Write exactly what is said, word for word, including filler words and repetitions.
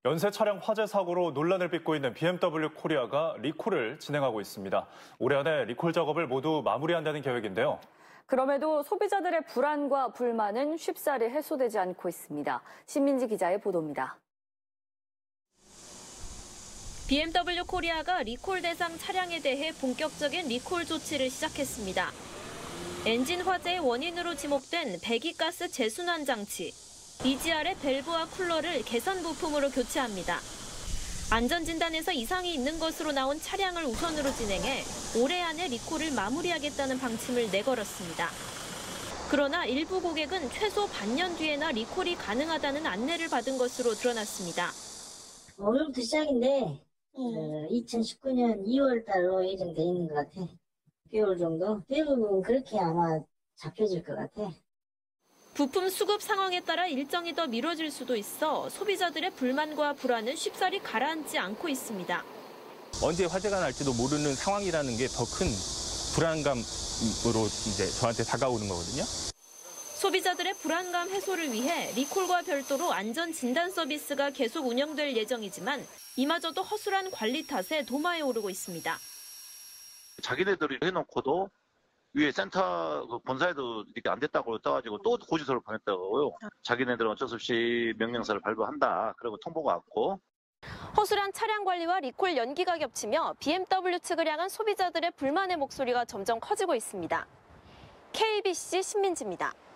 연쇄 차량 화재 사고로 논란을 빚고 있는 비엠더블유 코리아가 리콜을 진행하고 있습니다. 올해 안에 리콜 작업을 모두 마무리한다는 계획인데요. 그럼에도 소비자들의 불안과 불만은 쉽사리 해소되지 않고 있습니다. 신민지 기자의 보도입니다. 비엠더블유 코리아가 리콜 대상 차량에 대해 본격적인 리콜 조치를 시작했습니다. 엔진 화재의 원인으로 지목된 배기가스 재순환 장치, 이지알의 밸브와 쿨러를 개선 부품으로 교체합니다. 안전진단에서 이상이 있는 것으로 나온 차량을 우선으로 진행해 올해 안에 리콜을 마무리하겠다는 방침을 내걸었습니다. 그러나 일부 고객은 최소 반년 뒤에나 리콜이 가능하다는 안내를 받은 것으로 드러났습니다. 오늘부터 시작인데 어, 이천십구 년 이월 달로 예정돼 있는 것 같아. 육 개월 정도? 대부분 그렇게 아마 잡혀질 것 같아. 부품 수급 상황에 따라 일정이 더 미뤄질 수도 있어 소비자들의 불만과 불안은 쉽사리 가라앉지 않고 있습니다. 언제 화재가 날지도 모르는 상황이라는 게 더 큰 불안감으로 이제 저한테 다가오는 거거든요. 소비자들의 불안감 해소를 위해 리콜과 별도로 안전 진단 서비스가 계속 운영될 예정이지만 이마저도 허술한 관리 탓에 도마에 오르고 있습니다. 자기네들이 해놓고도 위에 센터 본사에도 이렇게 안 됐다고 떠가지고 또 고지서를 보냈다고요. 자기네들은 어쩔 수 없이 명령서를 발부한다. 그리고 통보가 왔고. 허술한 차량 관리와 리콜 연기가 겹치며 비엠더블유 측을 향한 소비자들의 불만의 목소리가 점점 커지고 있습니다. 케이비씨 신민지입니다.